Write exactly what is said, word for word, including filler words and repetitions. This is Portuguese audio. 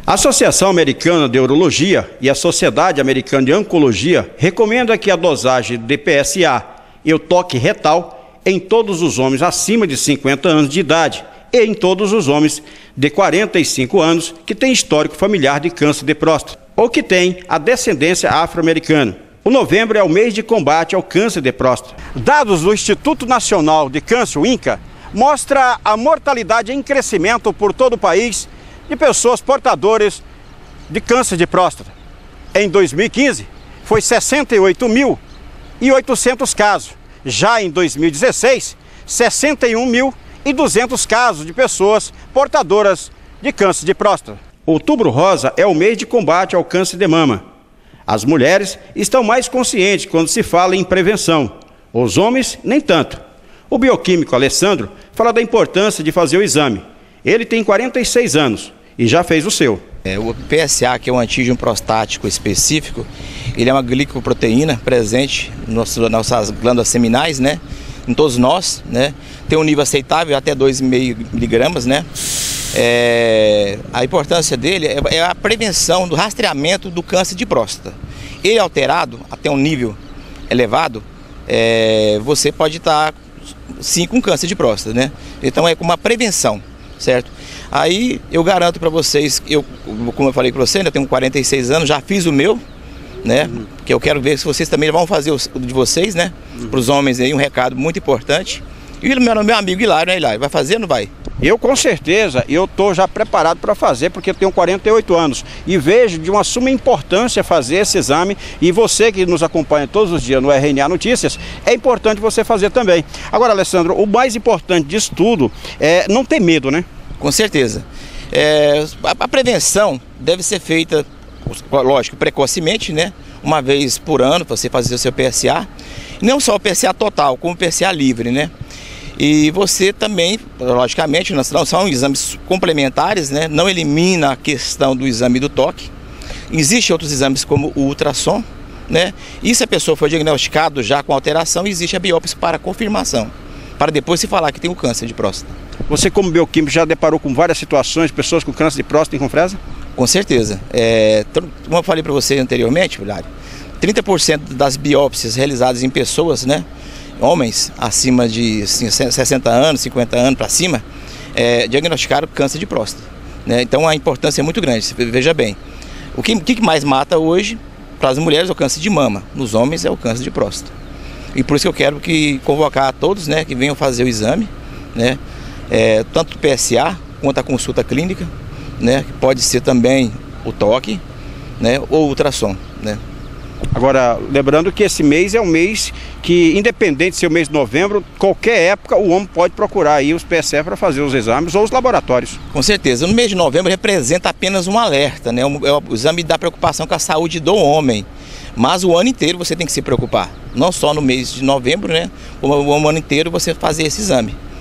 A Associação Americana de Urologia e a Sociedade Americana de Oncologia recomendam que a dosagem de P S A e o toque retal em todos os homens acima de cinquenta anos de idade e em todos os homens de quarenta e cinco anos que têm histórico familiar de câncer de próstata ou que têm a descendência afro-americana. O novembro é o mês de combate ao câncer de próstata. Dados do Instituto Nacional de Câncer, o INCA, mostra a mortalidade em crescimento por todo o país de pessoas portadoras de câncer de próstata. Em dois mil e quinze, foi sessenta e oito mil e oitocentos casos. Já em dois mil e dezesseis, sessenta e um mil e duzentos casos de pessoas portadoras de câncer de próstata. Outubro Rosa é o mês de combate ao câncer de mama. As mulheres estão mais conscientes quando se fala em prevenção. Os homens, nem tanto. O bioquímico Alessandro fala da importância de fazer o exame. Ele tem quarenta e seis anos e já fez o seu. É, o P S A, que é um antígeno prostático específico, ele é uma glicoproteína presente nas nossas glândulas seminais, né? Em todos nós, né? Tem um nível aceitável até dois vírgula cinco miligramas, né? É, a importância dele é, é a prevenção do rastreamento do câncer de próstata. Ele alterado até um nível elevado, é, você pode estar sim com câncer de próstata, né? Então é como uma prevenção, certo? Aí eu garanto para vocês, eu, como eu falei com você, eu tenho quarenta e seis anos, já fiz o meu, né? Uhum. Que eu quero ver se vocês também vão fazer o de vocês, né? Uhum. Para os homens aí, um recado muito importante. E o meu, meu amigo Hilário, né, Hilário? Vai fazer ou não vai? Eu, com certeza, eu estou já preparado para fazer, porque eu tenho quarenta e oito anos e vejo de uma suma importância fazer esse exame. E você que nos acompanha todos os dias no R N A Notícias, é importante você fazer também. Agora, Alessandro, o mais importante disso tudo é não ter medo, né? Com certeza. É, a, a prevenção deve ser feita, lógico, precocemente, né? Uma vez por ano, você fazer o seu P S A. Não só o P S A total, como o P S A livre, né? E você também, logicamente, não são exames complementares, né? Não elimina a questão do exame do toque. Existem outros exames como o ultrassom, né? E se a pessoa for diagnosticada já com alteração, existe a biópsia para confirmação, para depois se falar que tem o câncer de próstata. Você, como bioquímico, já deparou com várias situações, pessoas com câncer de próstata em Confresa? Com certeza. É, como eu falei para você anteriormente, Hilário, trinta por cento das biópsias realizadas em pessoas, né? Homens acima de assim, sessenta anos, cinquenta anos para cima, é, diagnosticaram câncer de próstata, né? Então a importância é muito grande. Veja bem, o que, o que mais mata hoje para as mulheres é o câncer de mama, nos homens é o câncer de próstata. E por isso que eu quero que convocar a todos, né, que venham fazer o exame, né, é, tanto o P S A quanto a consulta clínica, né, que pode ser também o toque, né, ou o ultrassom, né. Agora, lembrando que esse mês é um mês que, independente de ser o mês de novembro, qualquer época o homem pode procurar aí os P S A para fazer os exames ou os laboratórios. Com certeza. No mês de novembro representa apenas um alerta, né? É o exame da preocupação com a saúde do homem. Mas o ano inteiro você tem que se preocupar. Não só no mês de novembro, né? Como o ano inteiro você fazer esse exame.